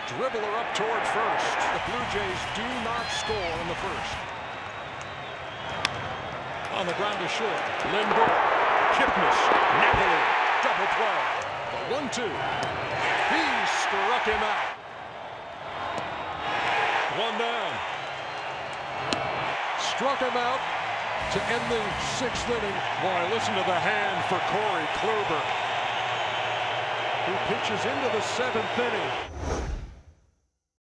Dribbler up toward first. The Blue Jays do not score in the first. On the ground to short. Lindor. Kipnis. Napoli. Double play. The 1-2. He struck him out. One down. Struck him out to end the 6th inning. Boy, listen to the hand for Kluber, who pitches into the 7th inning.